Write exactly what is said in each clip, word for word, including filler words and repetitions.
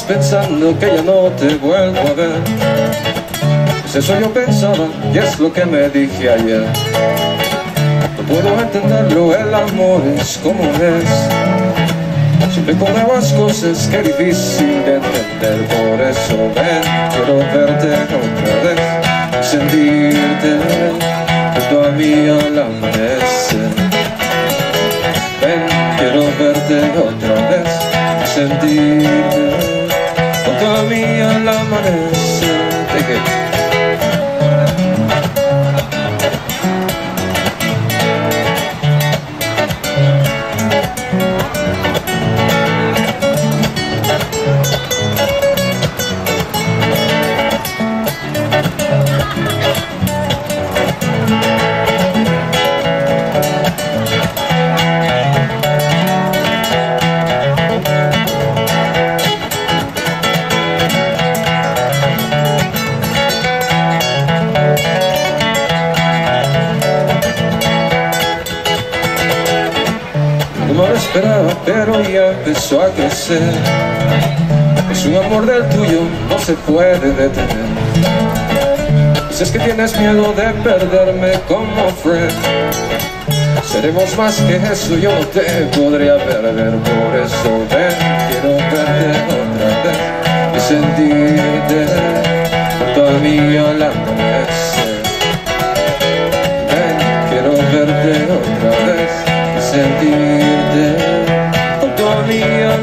pensando que ya no te vuelvo a ver. Pues eso yo pensaba y es lo que me dije ayer. No puedo entenderlo, el amor es como es. Siempre con nuevas cosas que difícil de entender. Por eso ven, quiero verte otra vez y sentirte junto a mí al amanecer. Ven, quiero verte otra vez y sentirte junto a mí al amanecer. Take it. No lo esperaba, pero ya empezó a crecer. Es un amor del tuyo, no se puede detener. Si es que tienes miedo de perderme como Fred, seremos más que eso, yo no te podría perder. Por eso ven, quiero verte otra vez y sentirte junto a mí al amanecer. Ven, quiero verte otra vez y sentirte junto a mí al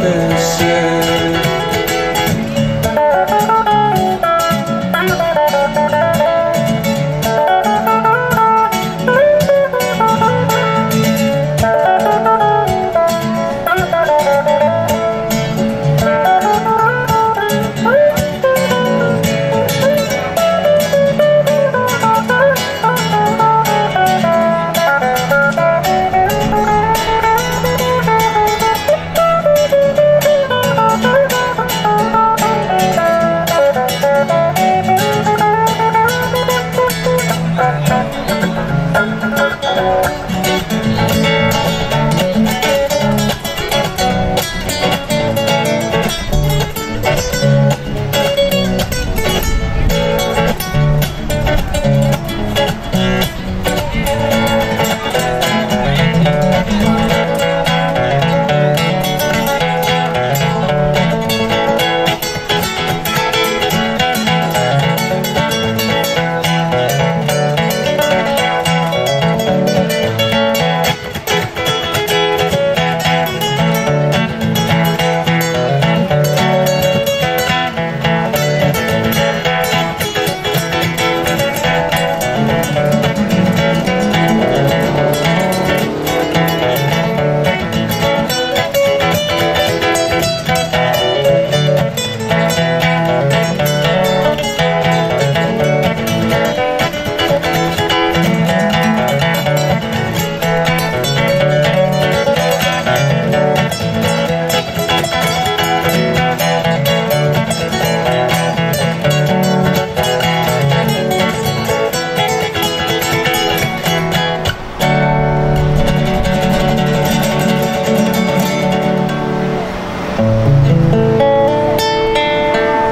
amanecer.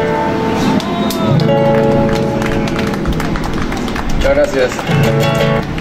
Muchas gracias.